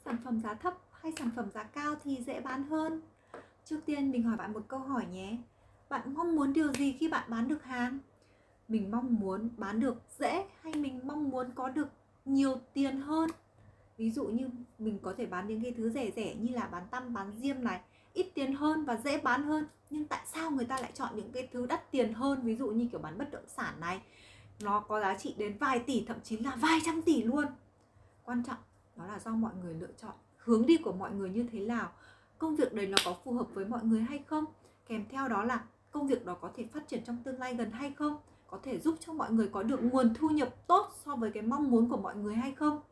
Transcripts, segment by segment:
sản phẩm giá thấp hay sản phẩm giá cao thì dễ bán hơn? Trước tiên mình hỏi bạn một câu hỏi nhé. Bạn mong muốn điều gì khi bạn bán được hàng? Mình mong muốn bán được dễ hay mình mong muốn có được nhiều tiền hơn? Ví dụ như mình có thể bán những cái thứ rẻ rẻ như là bán tăm, bán diêm này, ít tiền hơn và dễ bán hơn. Nhưng tại sao người ta lại chọn những cái thứ đắt tiền hơn? Ví dụ như kiểu bán bất động sản này, nó có giá trị đến vài tỷ, thậm chí là vài trăm tỷ luôn. Quan trọng đó là do mọi người lựa chọn, hướng đi của mọi người như thế nào, công việc đấy nó có phù hợp với mọi người hay không, kèm theo đó là công việc đó có thể phát triển trong tương lai gần hay không, có thể giúp cho mọi người có được nguồn thu nhập tốt so với cái mong muốn của mọi người hay không.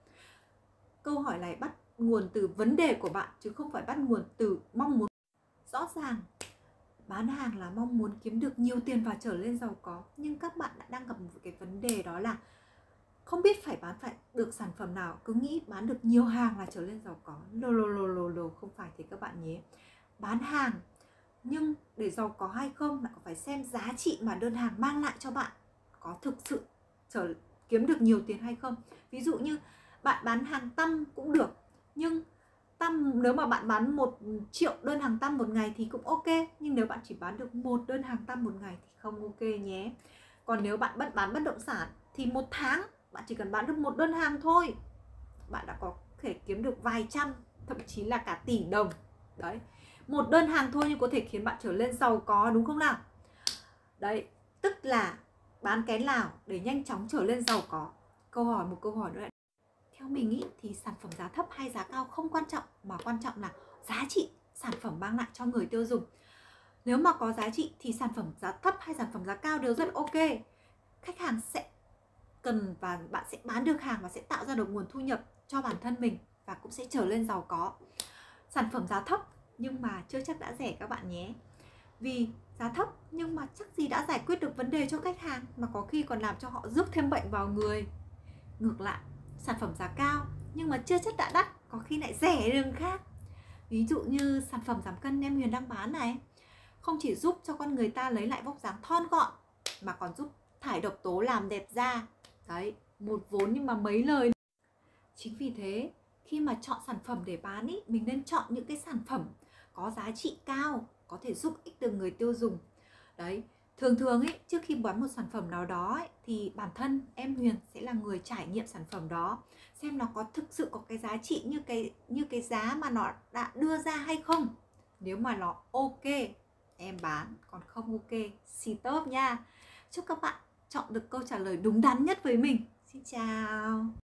Câu hỏi này bắt nguồn từ vấn đề của bạn chứ không phải bắt nguồn từ mong muốn. Rõ ràng bán hàng là mong muốn kiếm được nhiều tiền và trở lên giàu có, nhưng các bạn đã đang gặp một cái vấn đề, đó là không biết phải bán phải được sản phẩm nào, cứ nghĩ bán được nhiều hàng là trở lên giàu có. Lồ, không phải thế các bạn nhé. Bán hàng nhưng để giàu có hay không lại phải xem giá trị mà đơn hàng mang lại cho bạn có thực sự kiếm được nhiều tiền hay không. Ví dụ như bạn bán hàng tăm cũng được, nhưng tăm nếu mà bạn bán 1 triệu đơn hàng tăm một ngày thì cũng ok, nhưng nếu bạn chỉ bán được 1 đơn hàng tăm một ngày thì không ok nhé. Còn nếu bạn bán bất động sản thì 1 tháng bạn chỉ cần bán được 1 đơn hàng thôi, bạn đã có thể kiếm được vài trăm, thậm chí là cả tỷ đồng. Đấy, 1 đơn hàng thôi nhưng có thể khiến bạn trở lên giàu có, đúng không nào? Đấy, tức là bán cái nào để nhanh chóng trở lên giàu có. Một câu hỏi nữa là, theo mình ý, thì sản phẩm giá thấp hay giá cao không quan trọng, mà quan trọng là giá trị sản phẩm mang lại cho người tiêu dùng. Nếu mà có giá trị thì sản phẩm giá thấp hay sản phẩm giá cao đều rất ok. Khách hàng sẽ cần và bạn sẽ bán được hàng và sẽ tạo ra được nguồn thu nhập cho bản thân mình và cũng sẽ trở lên giàu có. Sản phẩm giá thấp nhưng mà chưa chắc đã rẻ các bạn nhé. Vì giá thấp nhưng mà chắc gì đã giải quyết được vấn đề cho khách hàng, mà có khi còn làm cho họ rước thêm bệnh vào người. Ngược lại, sản phẩm giá cao nhưng mà chưa chắc đã đắt, có khi lại rẻ đường khác. Ví dụ như sản phẩm giảm cân em Huyền đang bán này, không chỉ giúp cho con người ta lấy lại vóc dáng thon gọn mà còn giúp thải độc tố, làm đẹp da. Đấy, một vốn nhưng mà mấy lời. Chính vì thế, khi mà chọn sản phẩm để bán ý, mình nên chọn những cái sản phẩm có giá trị cao, có thể giúp ích được người tiêu dùng. Đấy, thường ấy, trước khi bán một sản phẩm nào đó ấy, thì bản thân em Huyền sẽ là người trải nghiệm sản phẩm đó, xem nó có thực sự có cái giá trị như cái giá mà nó đã đưa ra hay không. Nếu mà nó ok, em bán, còn không ok, stop nha. Chúc các bạn chọn được câu trả lời đúng đắn nhất với mình. Xin chào.